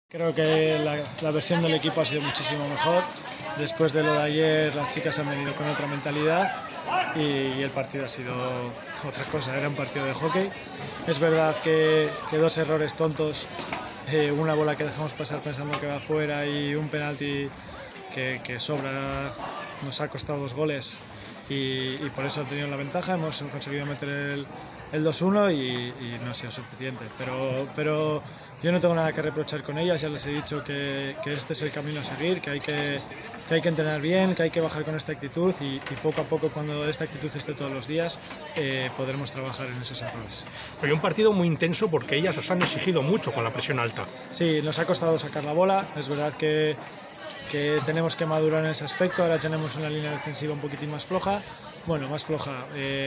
Creo que la versión del equipo ha sido muchísimo mejor. Después de lo de ayer, las chicas han venido con otra mentalidad y el partido ha sido otra cosa, era un partido de hockey. Es verdad que dos errores tontos, una bola que dejamos pasar pensando que va afuera y un penalti que sobra, nos ha costado 2 goles y por eso han tenido la ventaja. Hemos conseguido meter el 2-1 y no ha sido suficiente, pero yo no tengo nada que reprochar con ellas. Ya les he dicho que este es el camino a seguir, que hay que entrenar bien, que hay que bajar con esta actitud y poco a poco, cuando esta actitud esté todos los días, podremos trabajar en esos errores. Hay un partido muy intenso porque ellas os han exigido mucho con la presión alta. Sí, nos ha costado sacar la bola. Es verdad que tenemos que madurar en ese aspecto. Ahora tenemos una línea defensiva un poquitín más floja, más floja,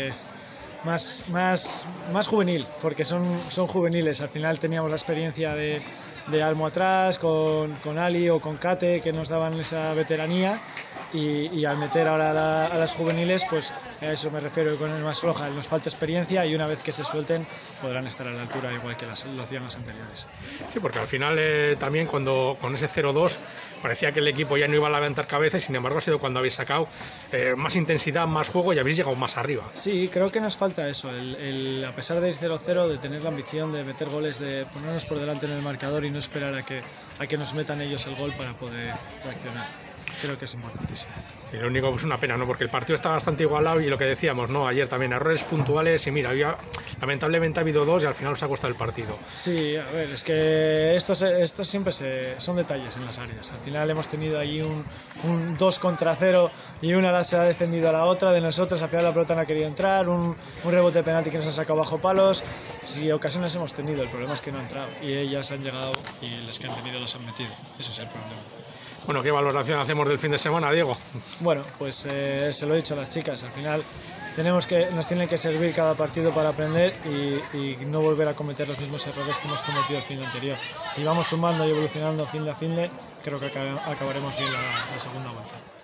más juvenil, porque son juveniles. Al final teníamos la experiencia de Almo atrás, con Ali o con Kate, que nos daban esa veteranía, y al meter ahora a las juveniles, pues a eso me refiero con el más floja. Nos falta experiencia y una vez que se suelten podrán estar a la altura igual que lo hacían las anteriores. Sí, porque al final también cuando con ese 0-2 parecía que el equipo ya no iba a levantar cabeza y sin embargo ha sido cuando habéis sacado más intensidad, más juego y habéis llegado más arriba. Sí, creo que nos falta eso, a pesar de ir 0-0, de tener la ambición de meter goles, de ponernos por delante en el marcador y no esperar a que nos metan ellos el gol para poder reaccionar. Creo que es importantísimo. Y lo único es una pena, ¿no? Porque el partido está bastante igualado y lo que decíamos, ¿no? Ayer también errores puntuales y mira, lamentablemente ha habido 2 y al final os ha costado el partido. Sí, a ver, es que estos siempre son detalles en las áreas. Al final hemos tenido ahí un 2 contra 0 y una se ha defendido a la otra de nosotros. Al final la pelota no ha querido entrar, un rebote de penalti que nos ha sacado bajo palos. Sí, ocasiones hemos tenido, el problema es que no ha entrado y ellas han llegado y los que han tenido los han metido. Ese es el problema. Bueno, ¿qué valoración hacemos del fin de semana, Diego? Bueno, pues se lo he dicho a las chicas, al final nos tiene que servir cada partido para aprender y no volver a cometer los mismos errores que hemos cometido el fin anterior. Si vamos sumando y evolucionando fin de creo que acabaremos bien la segunda vuelta.